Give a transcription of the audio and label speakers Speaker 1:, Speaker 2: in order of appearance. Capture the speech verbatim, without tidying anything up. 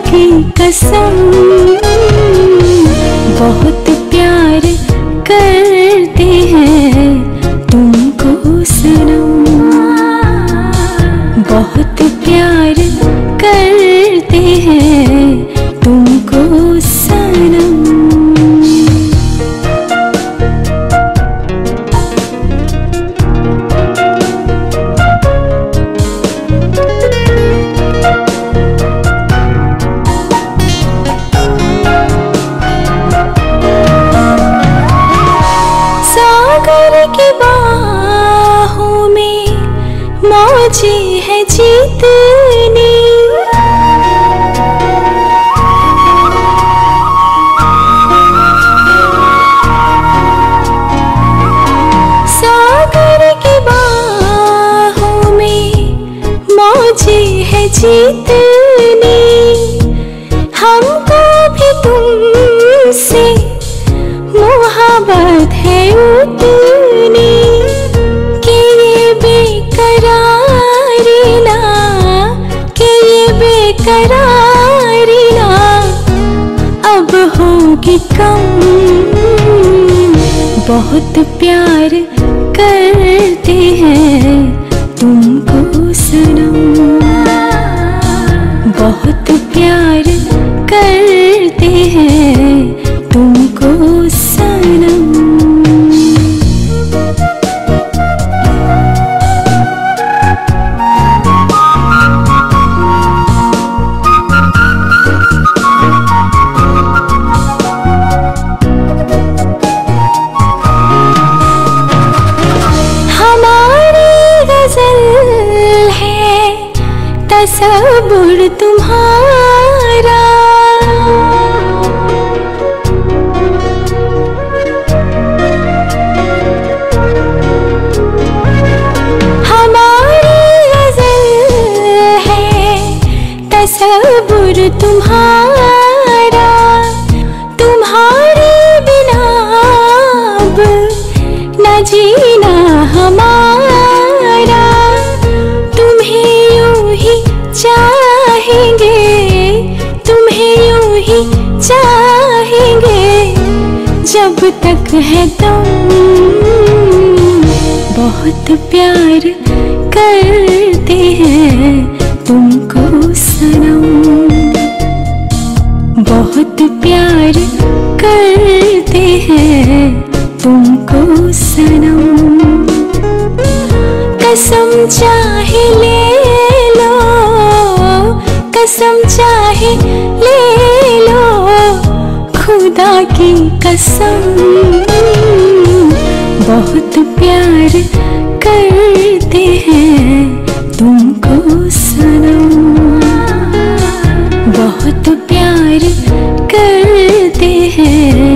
Speaker 1: की कसम, बहुत प्यार करते हैं तुमको सनम, बहुत प्यार करते हैं तुमको सनम। की बाहों में मौजें है जीतनी, सागर की बाहों में मौजें है जीतनी, हमको भी तुमसे मोहब्बत है उतनी कि ये बेकरारी ना, कि ये बेकरारी ना अब होगी कम। बहुत प्यार करते हैं तुमको सनम, बहुत प्यार करते हैं तुमको सनम। हमारी गजल है तसव्वुर तुम्हारा, तसव्वुर तुम्हारा, तुम्हारे बिना अब न जीना हमारा, तुम्हें यूं ही चाहेंगे, तुम्हें यूं ही चाहेंगे जब तक है तुम। बहुत प्यार करते हैं तुमको सनम, बहुत प्यार करते हैं तुमको सनम। कसम चाहे ले लो, कसम चाहे ले लो, खुदा की कसम। बहुत प्यार करते हैं तुमको सनम, बहुत प्यार करते हैं